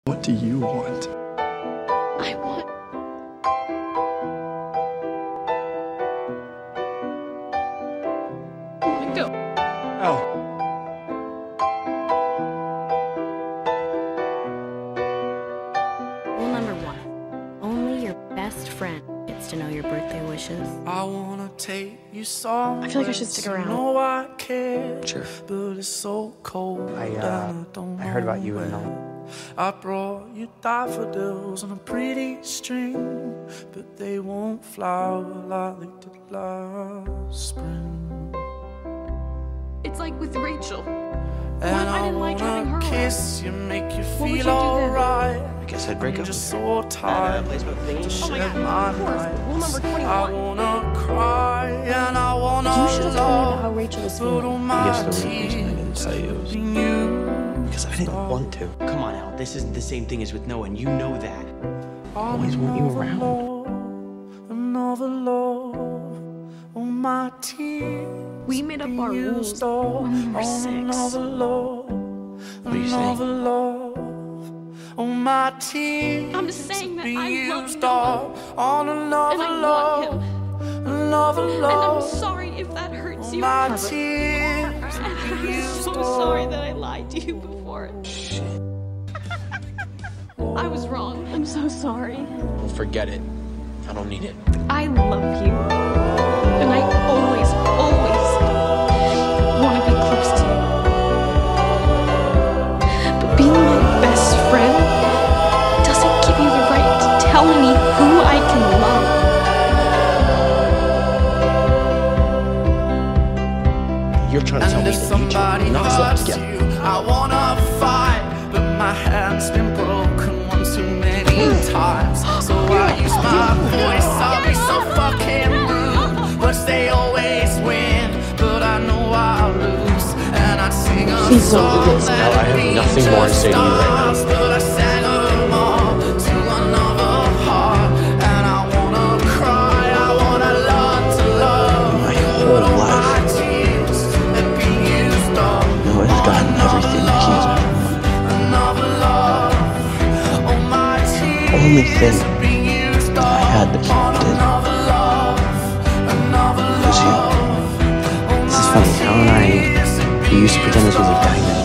What do you want? I want... I want to go. Elle. Rule number 1. Only your best friend gets to know your birthday wishes. I wanna take you somewhere. I feel like I should stick around. No, I care. Sure. But it's so cold. I heard about you and I brought you daffodils on a pretty string, but they won't flower like they did last spring. It's like with Rachel. And I didn't like having her wanna around? kiss you, make you What would you feel do then? alright. I guess I'd break I'm up just with so tired to Oh my share God, my of course. nights. Rule number 21. I wanna cry and I wanna You should have told me about love, how Rachel was but all feeling. my I guess the real reason I didn't say it was tears because I didn't want to. Come on, Elle. This isn't the same thing as with Noah, and you know that. I always want you around. Another love, oh my tears. We made up our rules when we were 6. What are you saying? Oh my tears. I'm just saying that I love used Noah. up on another And I want love, him. another And I'm love. sorry if that hurts you. My And tears. I'm so sorry that I lied to you before. I was wrong. I'm so sorry. Well, forget it. I don't need it. I love you. And I always, always want to be close to you. But being my best friend doesn't give you the right to tell me who I can love. You're trying to tell And me if that you somebody two are not hurts together. you, I wanna fight, but my hand's been broken one too many times. So I use my voice, I'll be so fucking rude, but they always win, but I know I'll lose. And I'd sing a Please don't do song this. that No, I have nothing more to say to you right now. but I sang them all to another heart. And I wanna cry, I wanna learn to love. My whole life, Noah has gotten everything that he's wanted. The only thing that I had that he did was you. This is funny. Elle and I, we used to pretend this was a dynamic